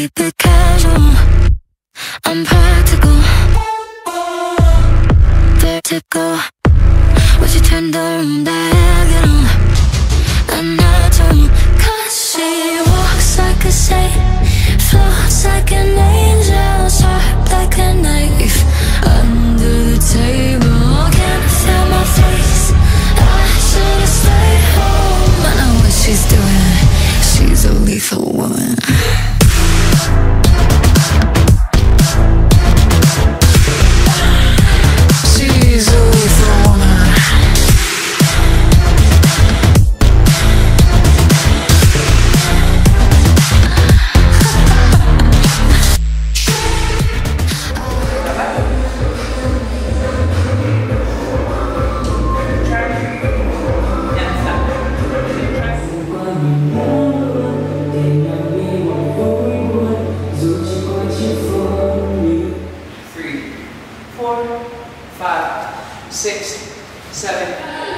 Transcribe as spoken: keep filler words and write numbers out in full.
keep it casual. I'm practical, vertical. Watch you turn the room diagonal. Anatomy, 'cause she walks like a saint, floats like an angel, sharp like a knife under the table. Can't feel my face. I should've stayed home. I know what she's doing. She's a lethal woman. She's a lethal woman. Three, four, five, six, seven.